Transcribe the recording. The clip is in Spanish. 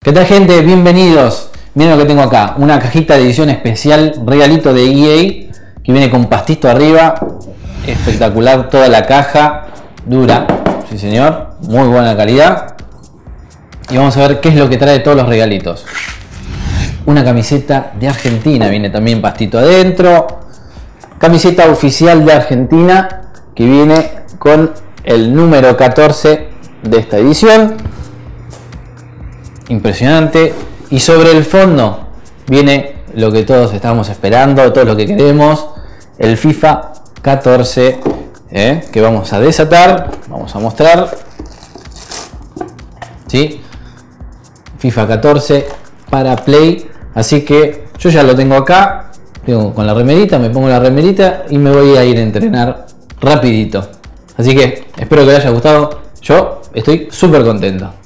¿Qué tal, gente? Bienvenidos. Miren lo que tengo acá, una cajita de edición especial, regalito de EA, que viene con pastito arriba, espectacular toda la caja, dura, sí señor, muy buena calidad. Y vamos a ver qué es lo que trae todos los regalitos. Una camiseta de Argentina, viene también pastito adentro, camiseta oficial de Argentina, que viene con el número 14 de esta edición. Impresionante. Y sobre el fondo viene lo que todos estamos esperando, todo lo que queremos, el FIFA 14, que vamos a desatar, vamos a mostrar, ¿sí? FIFA 14 para Play. Así que yo ya lo tengo acá, tengo con la remerita, me pongo la remerita y me voy a ir a entrenar rapidito. Así que espero que les haya gustado, yo estoy súper contento.